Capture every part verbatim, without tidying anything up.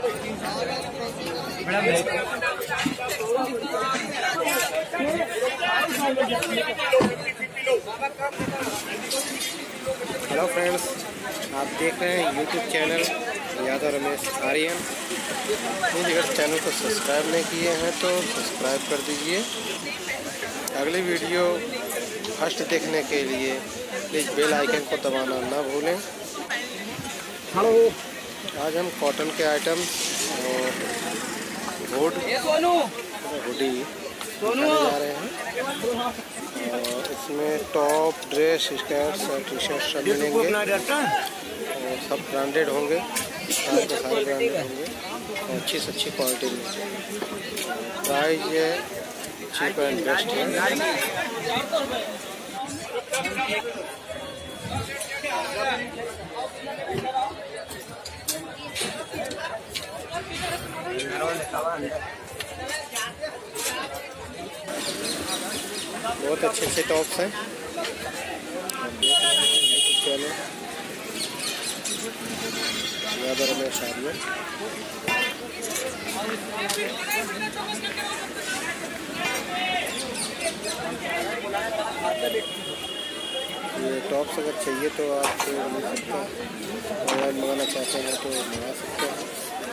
Hello friends, आप देख रहे हैं YouTube channel Yadav Ramesh Aryan. Please अगर चैनल को सब्सक्राइब नहीं किए हैं तो सब्सक्राइब कर दीजिए। अगली वीडियो फर्स्ट देखने के लिए प्लीज़ बेल आइकन को दबाना ना भूलें। हेलो, आज हम कॉटन के आइटम और हुड हुडी दिखाने जा रहे हैं। और इसमें टॉप, ड्रेस, स्कर्ट्स और टी शर्ट सब मिलेंगे और सब ब्रांडेड होंगे, सारे के सारे ब्रांडेड होंगे और अच्छी से अच्छी क्वालिटी में। प्राइस ये चीप एंड बेस्ट है। बहुत अच्छे अच्छे टॉप्स हैं। चलो यादव रमेश आर्यन। ये टॉप्स अगर चाहिए तो आप मिल सकते हैं, ऑनलाइन मंगाना चाहते हैं तो मंगा सकते हैं।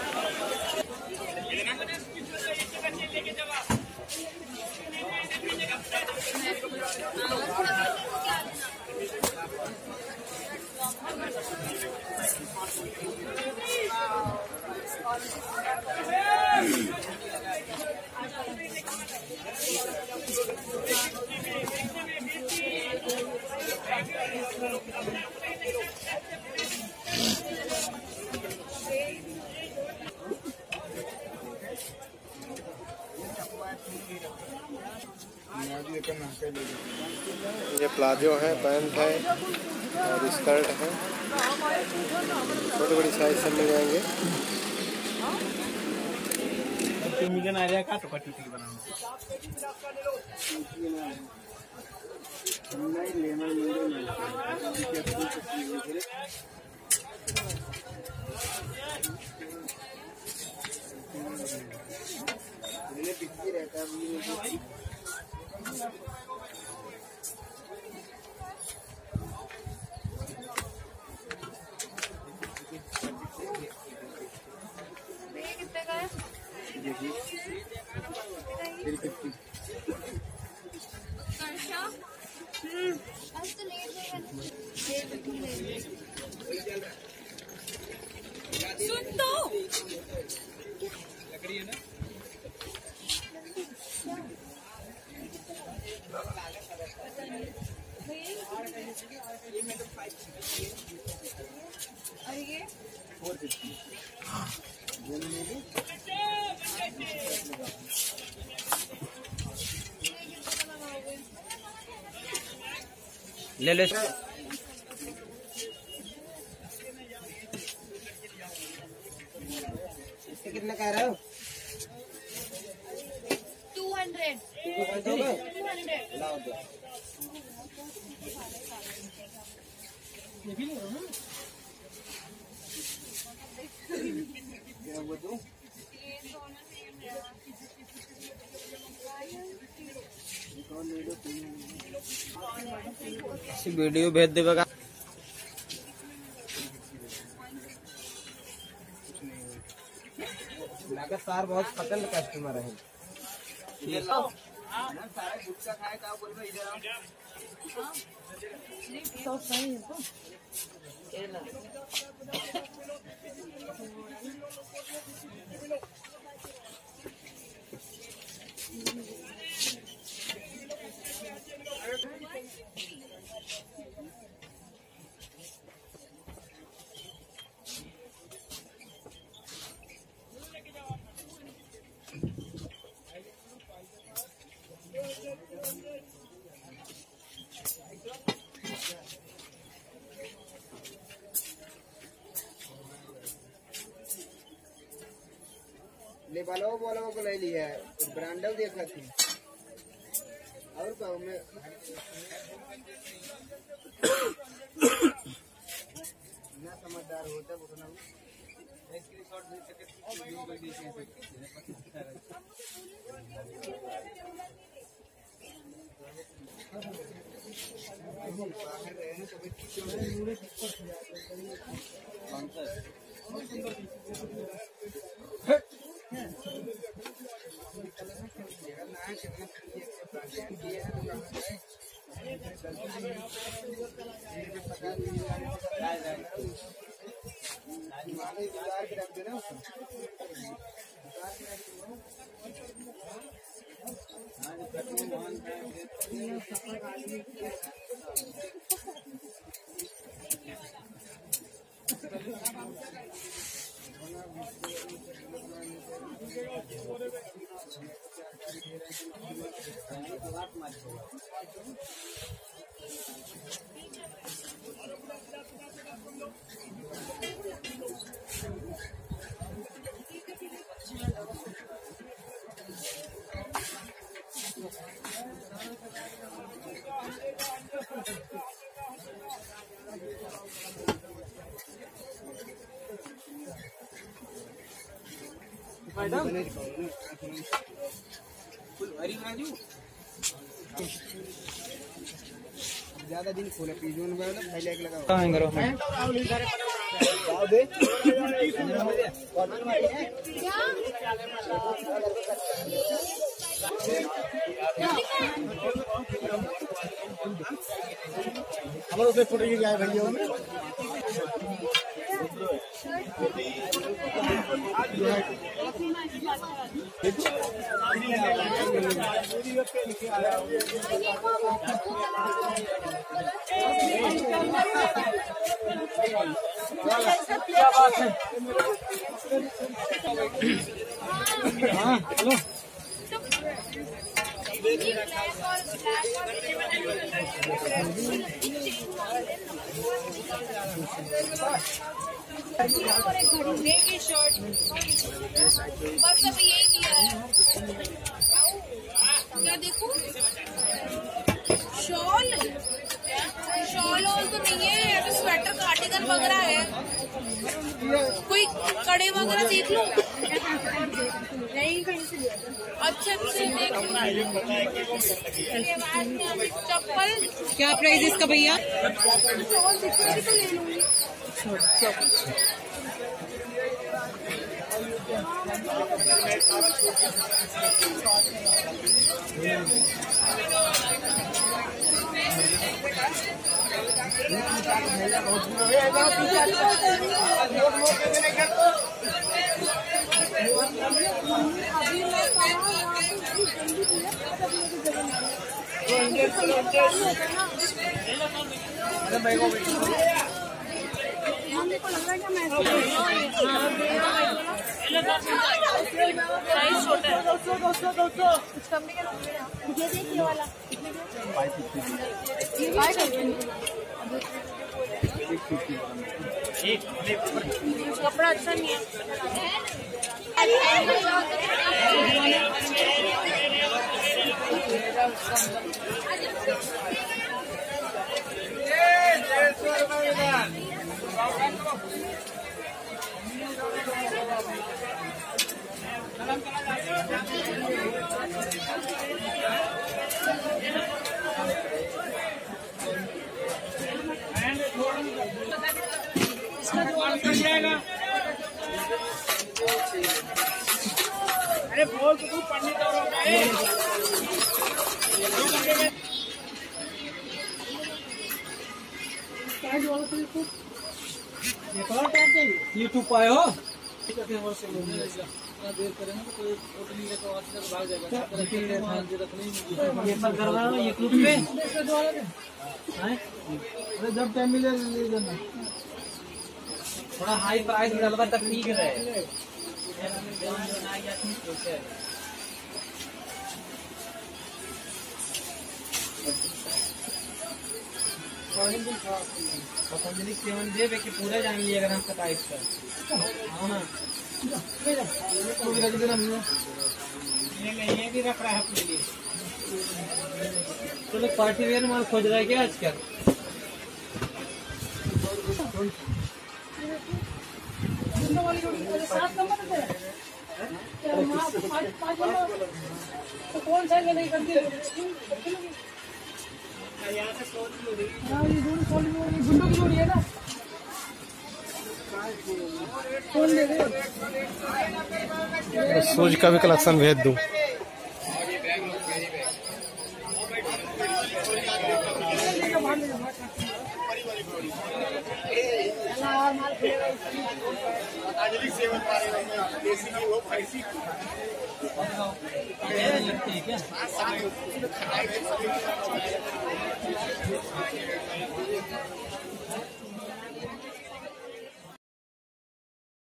ये प्लाजो है, पैंट है और स्कर्ट है। छोटी बड़ी साइज से मिल जाएंगे। सुन दो लकड़ी है ना। और ये ले ले कितना कह रहे हो? Two hundred two hundred video भेज देगा। सार बहुत पसंद कस्टमर है। ये लो सारा गुटखा खाए का बोल रहे इधर आओ। तो सही है तो ले बालो बोलो को ले लिया है, ब्रांडल देखा थी और गाँव में ना समझदार होता है। ज्यादा दिन खोले पीजन में ना पहले एक लगा कहां करो मैं जाओ दे हमारे से फोटो की आए भैया में क्या बात है? हाँ हेलो की शर्ट बस अभी यही किया है। क्या देखो शॉल शॉल और तो नहीं है, या तो स्वेटर कार्डिगन वगैरह है। कोई कड़े वगैरह देख लो। अच्छे अच्छे देख लो। चप्पल क्या प्राइस इसका भैया? शॉल दिखेगी तो ले लूंगी। साइज छोटा है। वाला कपड़ा अच्छा नहीं है। अरे बोल तो तू पढ़ने तो यूट्यूब पाए हो देर करेंगे तो कोई फोटो नहीं लेकर आज तक भाग जाएगा। ये सब करवा लो यूट्यूब पे। अरे जब टाइम मिले ले लेना। थोड़ा हाई प्राइस में डलवा तक ठीक है। पतंजलि सेवन देव कि पूरा जान लिया अगर हम सताइस का। हाँ ये भी रख रहा है अपने लिए। तो लोग पार्टी वेयर माल खोज रहा है क्या आजकल? तो वाली जोड़ी सात नंबर पे पाँच नंबर तो कौन सा नहीं करती है? हाँ ये जोड़ी सोली जोड़ी गुंडों की जोड़ी है ना, कौन ले गए? शूज का भी कलेक्शन भेज दूँ।